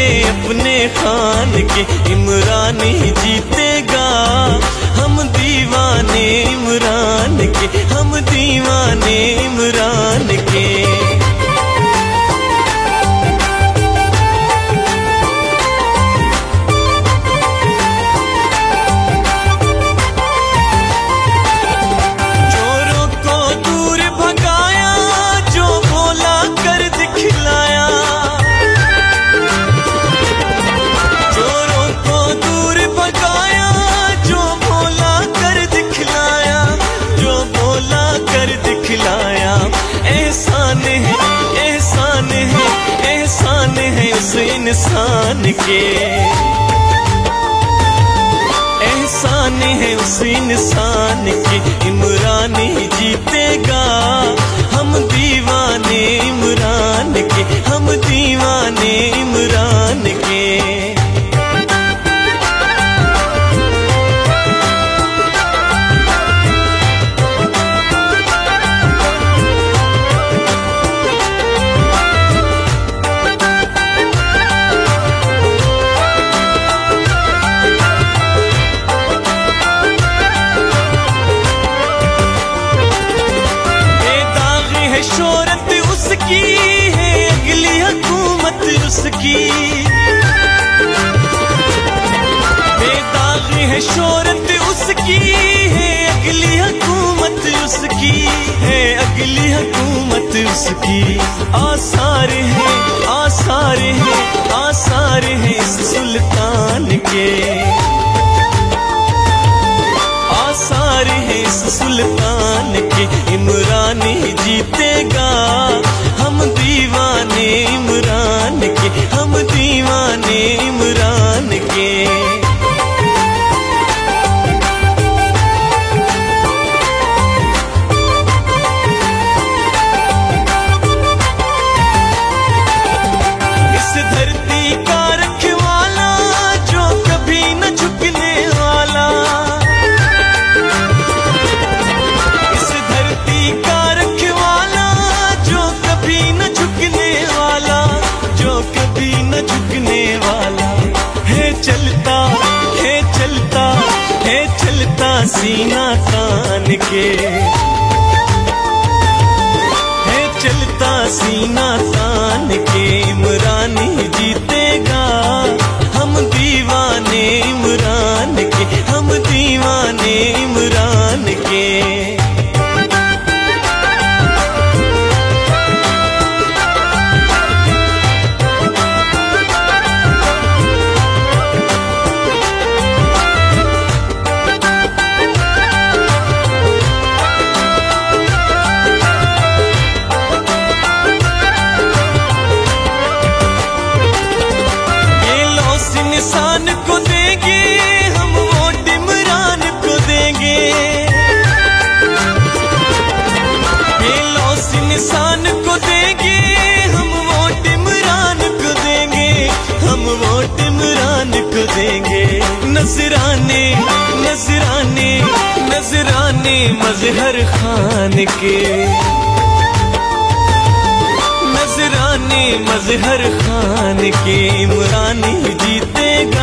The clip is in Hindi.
अपने खान के, इमरान ही जीतेगा। हम दीवाने इमरान के, हम दीवाने इमरान के। चोरों को दूर भगाया, जो बोला कर दिखलाया। चोरों को दूर भगाया, जो बोला कर दिखलाया, जो बोला कर दिखलाया। एहसान है, एहसान है, एहसान है उस इंसान के। एहसान है उस इंसान के, इमरान ही जीतेगा। हम दीवाने इमरान के, हम दीवाने इमरान के। शोहरत उसकी है, अगली हुकूमत उसकी। बेदाग है शोहरत उसकी है, अगली हुकूमत उसकी है, अगली हुकूमत उसकी। आसार है, आसार है, आसार है इस सुल्तान के। आसार है इस सुल्तान के, इमरान ही जीतेगा। हम दीवाने इमरान के, हम दीवाने इमरान के। इस धरती का रखवाला, जो कभी न झुकने वाला। इस धरती का रखवाला, जो कभी न झुकने वाला, जो कभी न झुकने वाला। है चलता, है चलता, है चलता सीना तान के। है चलता सीना तान के, इमरान ही जीतेगा। हम दीवाने इमरान के, हम दीवाने इमरान के। इंसान को देंगे हम, वोट इमरान को देंगे। ये लॉस इंसान को देंगे हम, वोट इमरान को देंगे, हम वोट इमरान को देंगे। नजराने नजराने नजराने मजहर खान के। नजराने मजहर खान के, इमरान ही जीतेगा।